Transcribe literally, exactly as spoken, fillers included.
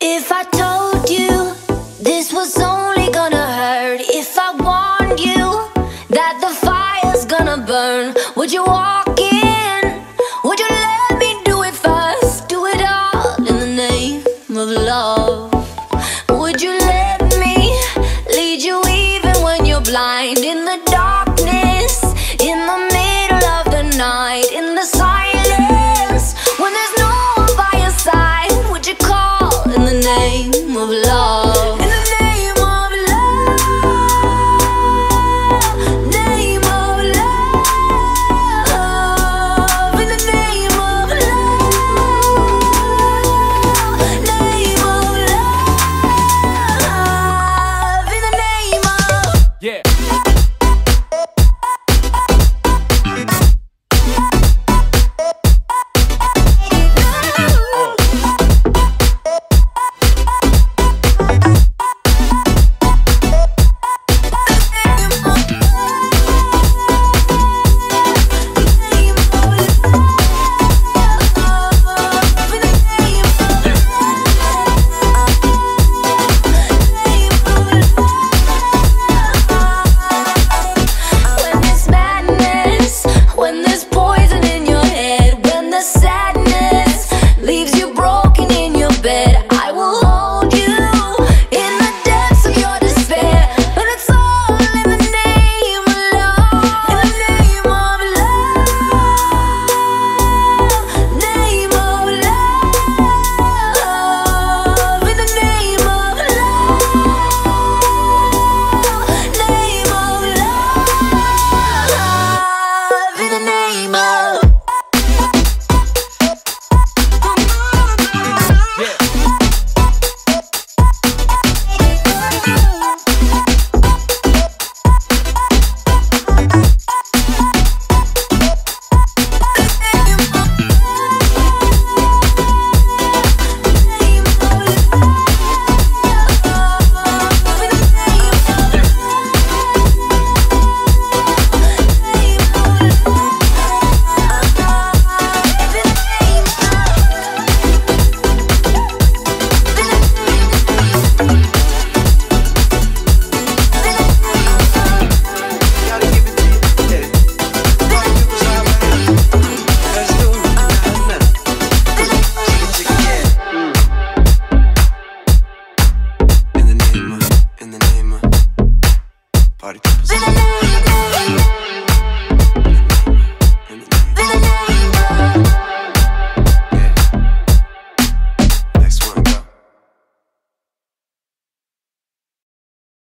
If I told you this was only gonna hurt, if I warned you that the fire's gonna burn, would you walk in? Would you let me do it first? Do it all in the name of love.